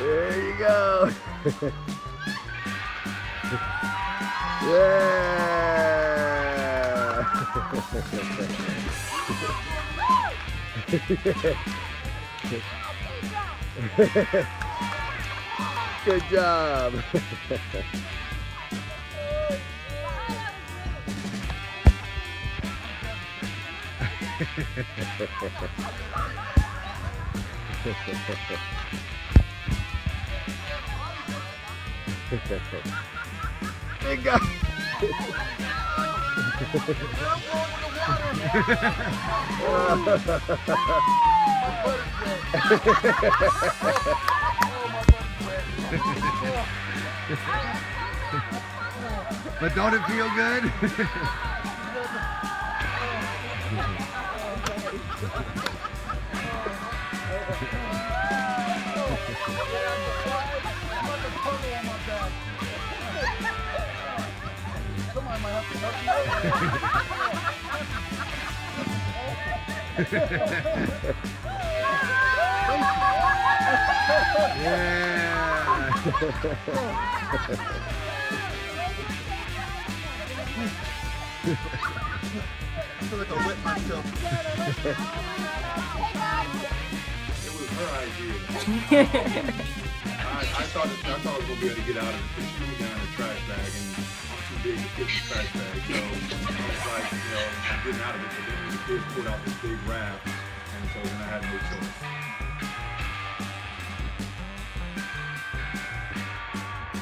There you go. Yeah. Good job. Big guy. But don't it feel good? Yeah. I feel like I wet myself. It was her idea. I thought I was gonna be able to get out of it because she threw me down in a trash bag and I'm too big to fit in the trash bag. So I was like, I'm getting out of it. But then the kids pulled out this big raft, and so then I had no choice.